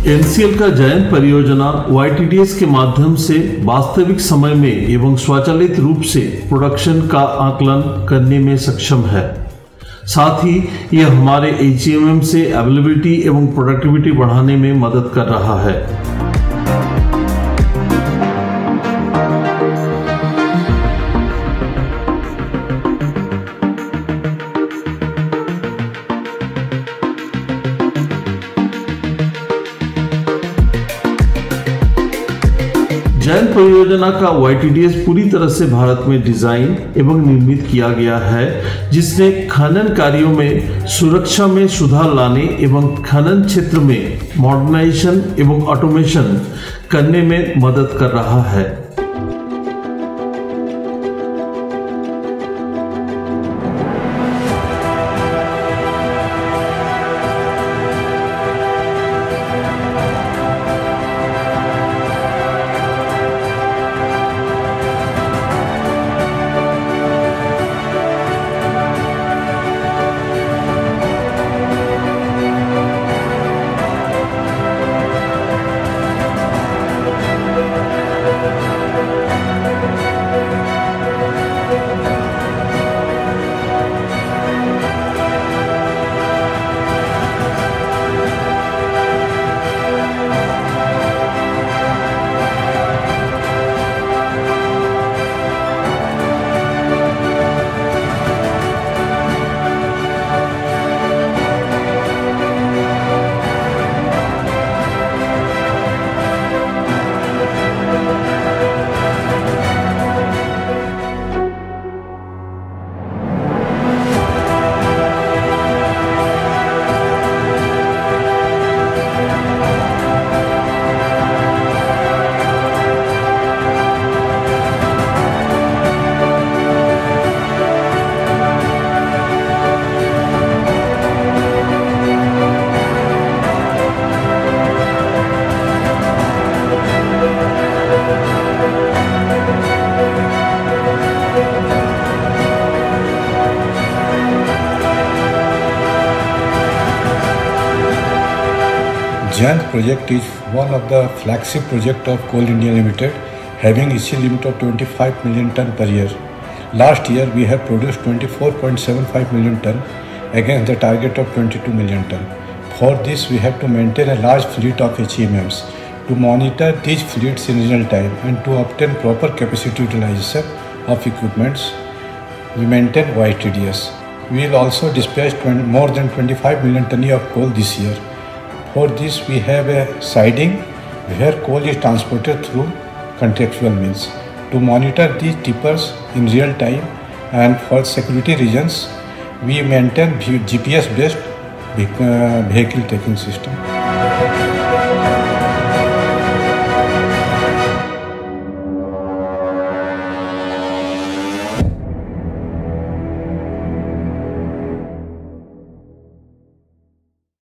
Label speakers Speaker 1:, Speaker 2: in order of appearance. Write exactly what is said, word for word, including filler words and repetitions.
Speaker 1: N C L का जयंत परियोजना Y T D S के माध्यम से वास्तविक समय में एवं स्वचालित रूप से प्रोडक्शन का आकलन करने में सक्षम है। साथ ही यह हमारे एच ई एम एम से अवेलेबिलिटी एवं प्रोडक्टिविटी बढ़ाने में मदद कर रहा है। जयंत परियोजना का वाई टी डी एस पूरी तरह से भारत में डिजाइन एवं निर्मित किया गया है, जिसने खनन कार्यों में सुरक्षा में सुधार लाने एवं खनन क्षेत्र में मॉडर्नाइजेशन एवं ऑटोमेशन करने में मदद कर रहा है।
Speaker 2: Jayant project is one of the flagship project of Coal India Limited, having E C limit of twenty-five million ton per year. Last year we have produced twenty-four point seven five million ton against the target of twenty-two million ton. For this we have to maintain a large fleet of H E M Ms to monitor these fleets in real time and to obtain proper capacity utilization of equipments. We maintain Y T D S. We will also dispatch more than twenty-five million ton of coal this year. For this we have a siding where coal is transported through contractual means to monitor these tippers in real time, and for security reasons we maintain G P S based vehicle tracking system.